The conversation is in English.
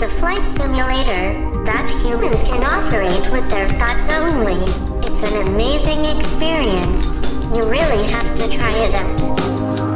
It's a flight simulator that humans can operate with their thoughts only. It's an amazing experience. You really have to try it out.